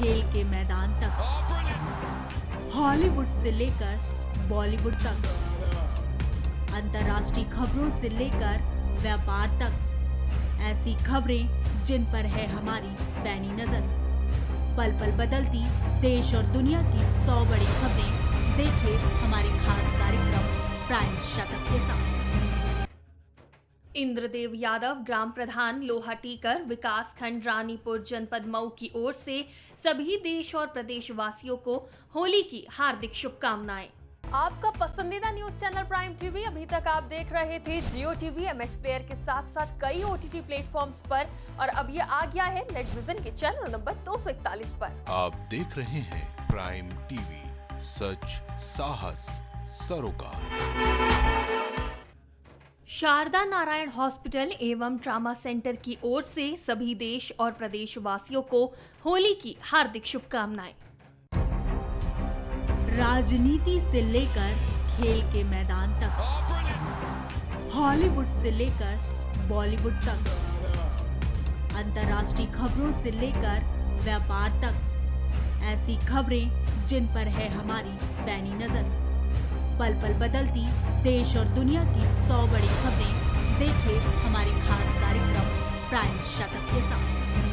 खेल के मैदान तक, हॉलीवुड से लेकर बॉलीवुड तक, अंतर्राष्ट्रीय खबरों से लेकर व्यापार तक, ऐसी खबरें जिन पर है हमारी पैनी नजर। पल पल बदलती देश और दुनिया की 100 बड़ी खबरें देखें हमारे खास कार्यक्रम प्राइम शतक के साथ। इंद्रदेव यादव, ग्राम प्रधान लोहाटीकर, विकास खंड रानीपुर, जनपद मऊ की ओर से सभी देश और प्रदेशवासियों को होली की हार्दिक शुभकामनाएं। आपका पसंदीदा न्यूज चैनल प्राइम टीवी। अभी तक आप देख रहे थे जियो टीवी, MX प्लेयर के साथ साथ कई OTT प्लेटफॉर्म्स पर, और अब ये आ गया है नेटविजन के चैनल नंबर 241 पर। आप देख रहे हैं प्राइम टीवी, सच साहस सरोकार। शारदा नारायण हॉस्पिटल एवं ट्रामा सेंटर की ओर से सभी देश और प्रदेशवासियों को होली की हार्दिक शुभकामनाएं। राजनीति से लेकर खेल के मैदान तक, हॉलीवुड से लेकर बॉलीवुड तक, अंतर्राष्ट्रीय खबरों से लेकर व्यापार तक, ऐसी खबरें जिन पर है हमारी पैनी नजर। पल पल बदलती देश और दुनिया की 100 बड़ी खबरें देखें हमारे खास कार्यक्रम प्राइम शतक के साथ।